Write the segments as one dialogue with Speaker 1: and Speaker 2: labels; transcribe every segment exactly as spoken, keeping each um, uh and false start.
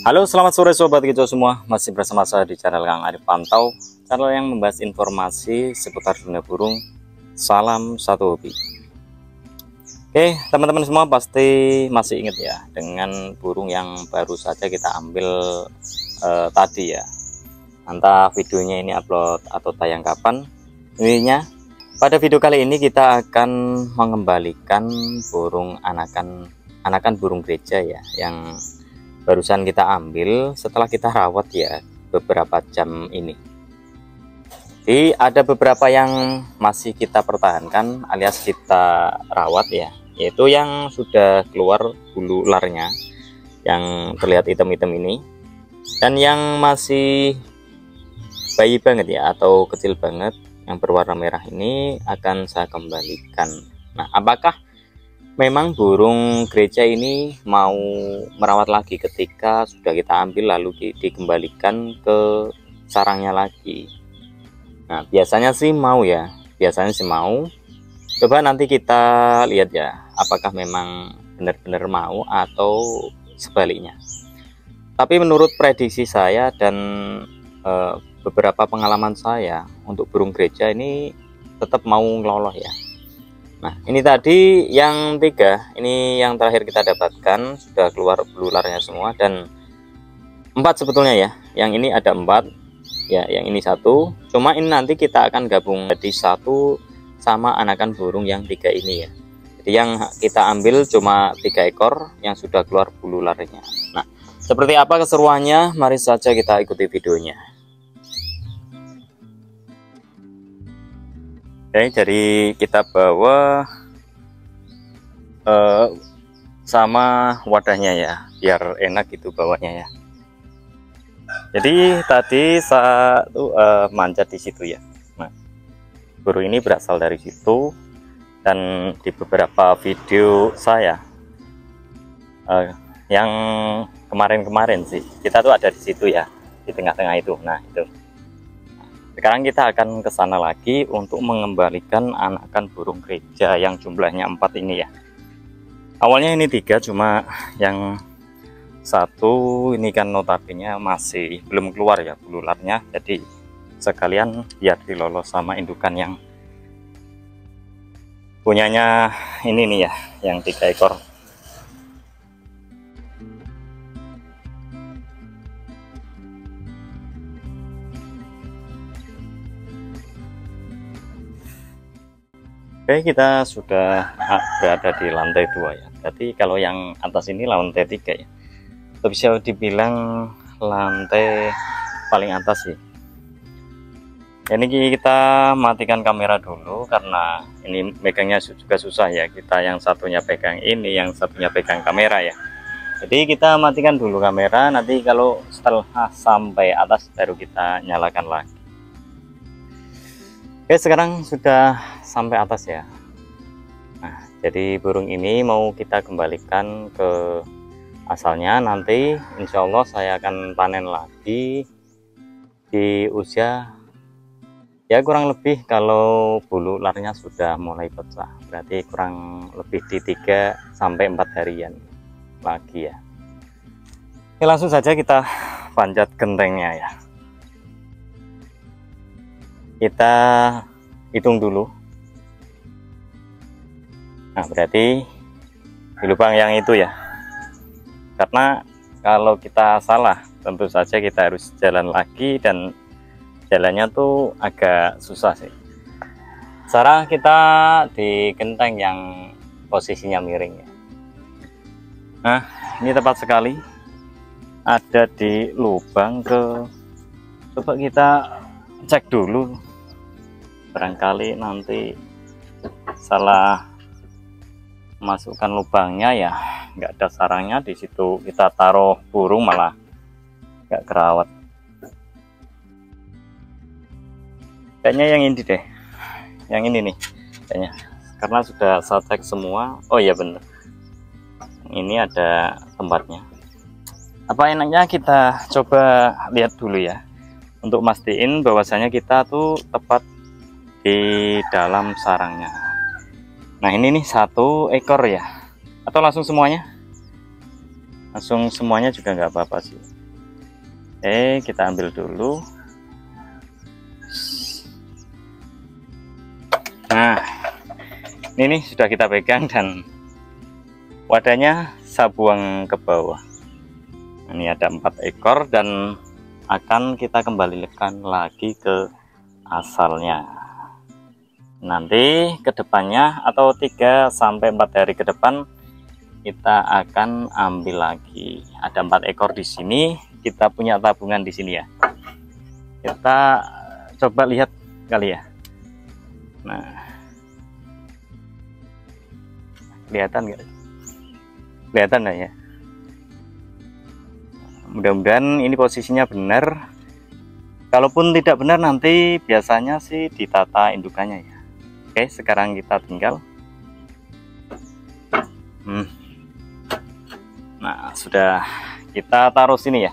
Speaker 1: Halo, selamat sore sobat kicau semua. Masih bersama saya di channel Kang Arif Pantau, channel yang membahas informasi seputar dunia burung. Salam satu hobi. Oke, teman-teman semua pasti masih ingat ya dengan burung yang baru saja kita ambil eh, tadi ya. Entah videonya ini upload atau tayang kapan. Intinya pada video kali ini kita akan mengembalikan burung anakan anakan burung gereja ya, yang barusan kita ambil setelah kita rawat ya beberapa jam ini. Jadi ada beberapa yang masih kita pertahankan alias kita rawat ya, yaitu yang sudah keluar bulu ularnya yang terlihat hitam-hitam ini, dan yang masih bayi banget ya atau kecil banget yang berwarna merah ini akan saya kembalikan. Nah, apakah memang burung gereja ini mau merawat lagi ketika sudah kita ambil lalu di, dikembalikan ke sarangnya lagi? Nah, biasanya sih mau ya, biasanya sih mau. Coba nanti kita lihat ya, apakah memang benar-benar mau atau sebaliknya. Tapi menurut prediksi saya dan e, beberapa pengalaman saya untuk burung gereja ini tetap mau ngeloloh ya. Nah, ini tadi yang tiga, ini yang terakhir kita dapatkan sudah keluar bulu ularnya semua, dan empat sebetulnya ya. Yang ini ada empat, ya, yang ini satu. Cuma ini nanti kita akan gabung jadi satu sama anakan burung yang tiga ini ya. Jadi yang kita ambil cuma tiga ekor yang sudah keluar bulu ularnya. Nah, seperti apa keseruannya? Mari saja kita ikuti videonya. Oke, jadi kita bawa uh, sama wadahnya ya, biar enak gitu bawanya ya. Jadi tadi saya tuh uh, manjat di situ ya. Nah, burung ini berasal dari situ, dan di beberapa video saya uh, yang kemarin-kemarin sih kita tuh ada di situ ya, di tengah-tengah itu. Nah, itu. Sekarang kita akan ke sana lagi untuk mengembalikan anakan burung gereja yang jumlahnya empat ini ya. Awalnya ini tiga, cuma yang satu ini kan notabene masih belum keluar ya bulu ularnya, jadi sekalian biar dilolos sama indukan yang punyanya ini nih ya, yang tiga ekor. Oke, kita sudah berada di lantai dua ya. Jadi kalau yang atas ini lantai tiga ya, atau bisa dibilang lantai paling atas sih. Ini kita matikan kamera dulu karena ini megangnya juga susah ya. Kita yang satunya pegang ini, yang satunya pegang kamera ya. Jadi kita matikan dulu kamera, nanti kalau setelah sampai atas baru kita nyalakan lagi. Oke, sekarang sudah sampai atas ya. Nah, jadi burung ini mau kita kembalikan ke asalnya. Nanti insya Allah saya akan panen lagi di usia ya kurang lebih, kalau bulu ularnya sudah mulai pecah berarti kurang lebih di tiga sampai empat harian lagi ya. Oke, langsung saja kita panjat gentengnya ya. Kita hitung dulu. Nah, berarti di lubang yang itu ya, karena kalau kita salah tentu saja kita harus jalan lagi, dan jalannya tuh agak susah sih. Sekarang kita di genteng yang posisinya miring ya. Nah, ini tepat sekali ada di lubang ke, coba kita cek dulu, barangkali nanti salah masukkan lubangnya ya, nggak ada sarangnya di situ, kita taruh burung malah nggak kerawat. Kayaknya yang ini deh, yang ini nih kayaknya, karena sudah saya cek semua. Oh iya bener, ini ada tempatnya. Apa enaknya kita coba lihat dulu ya, untuk mastiin bahwasanya kita tuh tepat di dalam sarangnya. Nah, ini nih satu ekor ya, atau langsung semuanya? Langsung semuanya juga nggak apa-apa sih. Oke, kita ambil dulu. Nah, ini nih sudah kita pegang dan wadahnya saya buang ke bawah. Ini ada empat ekor dan akan kita kembalikan lagi ke asalnya. Nanti ke depannya atau tiga sampai empat hari ke depan kita akan ambil lagi. Ada empat ekor di sini, kita punya tabungan di sini ya. Kita coba lihat kali ya. Nah, kelihatan nggak? Kelihatan nggak ya? Mudah-mudahan ini posisinya benar. Kalaupun tidak benar nanti biasanya sih ditata indukannya ya. Oke, sekarang kita tinggal. Hmm. Nah, sudah kita taruh sini ya.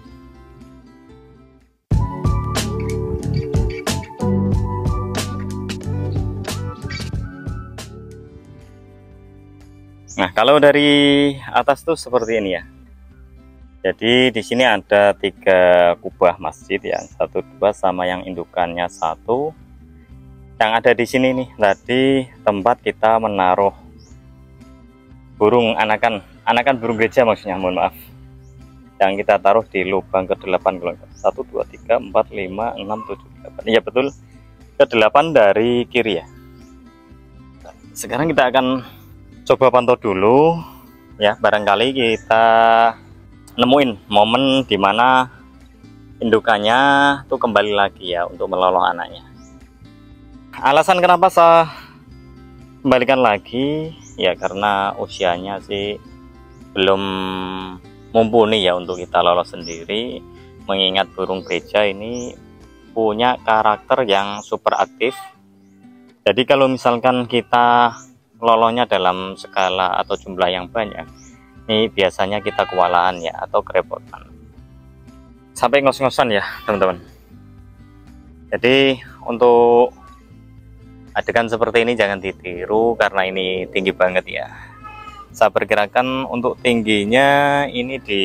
Speaker 1: Nah, kalau dari atas tuh seperti ini ya. Jadi di sini ada tiga kubah masjid ya, satu dua sama yang indukannya satu. Yang ada di sini nih tadi tempat kita menaruh burung anakan, anakan burung gereja maksudnya, mohon maaf. Yang kita taruh di lubang ke delapan, satu dua tiga empat lima enam tujuh delapan. Iya betul, ke delapan dari kiri ya. Sekarang kita akan coba pantau dulu ya, barangkali kita nemuin momen dimana indukannya tuh kembali lagi ya untuk meloloh anaknya. Alasan kenapa saya kembalikan lagi ya karena usianya sih belum mumpuni ya untuk kita lolos sendiri, mengingat burung gereja ini punya karakter yang super aktif. Jadi kalau misalkan kita lolonya dalam skala atau jumlah yang banyak, ini biasanya kita kewalahan ya atau kerepotan sampai ngos-ngosan ya teman-teman. Jadi untuk adegan seperti ini jangan ditiru karena ini tinggi banget ya. Saya perkirakan untuk tingginya ini di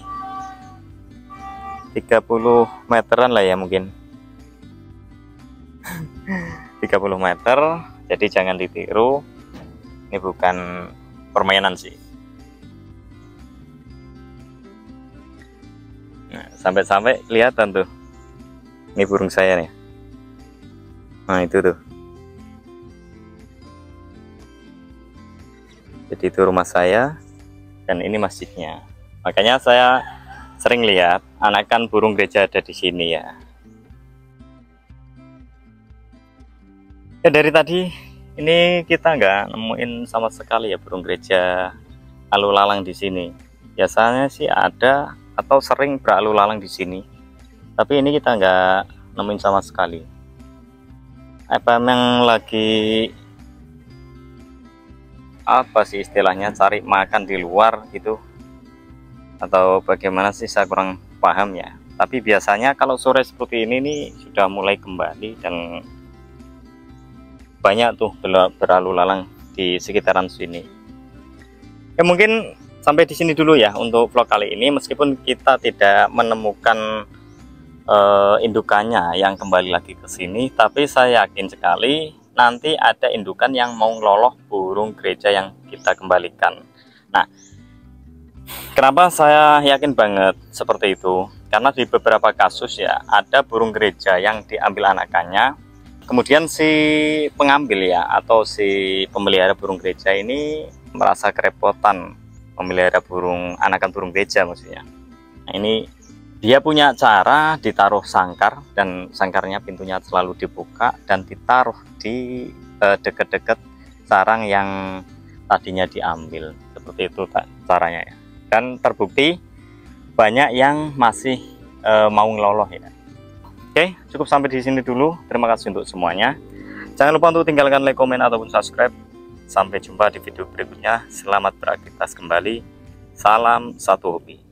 Speaker 1: tiga puluh meteran lah ya mungkin. tiga puluh meter, jadi jangan ditiru. Ini bukan permainan sih. Nah, sampai-sampai kelihatan tuh. Ini burung saya nih. Nah, itu tuh. Jadi itu rumah saya dan ini masjidnya. Makanya saya sering lihat anakan burung gereja ada di sini ya. Ya dari tadi ini kita nggak nemuin sama sekali ya burung gereja lalu lalang di sini. Biasanya sih ada atau sering berlalu lalang di sini, tapi ini kita nggak nemuin sama sekali. Apa memang lagi apa sih istilahnya, cari makan di luar gitu atau bagaimana sih, saya kurang paham ya. Tapi biasanya kalau sore seperti ini nih sudah mulai kembali dan banyak tuh berlalu lalang di sekitaran sini. Ya mungkin sampai di sini dulu ya untuk vlog kali ini, meskipun kita tidak menemukan uh, indukannya yang kembali lagi ke sini, tapi saya yakin sekali nanti ada indukan yang mau ngeloloh burung gereja yang kita kembalikan. Nah, kenapa saya yakin banget seperti itu? Karena di beberapa kasus ya ada burung gereja yang diambil anakannya, kemudian si pengambil ya atau si pemelihara burung gereja ini merasa kerepotan memelihara burung anakan burung gereja maksudnya. Nah, ini dia punya cara ditaruh sangkar dan sangkarnya pintunya selalu dibuka dan ditaruh di dekat-dekat sarang yang tadinya diambil. Seperti itu caranya ya. Dan terbukti banyak yang masih e, mau ngeloloh ya. Oke, cukup sampai di sini dulu. Terima kasih untuk semuanya. Jangan lupa untuk tinggalkan like, komen, ataupun subscribe. Sampai jumpa di video berikutnya. Selamat beraktivitas kembali. Salam satu hobi.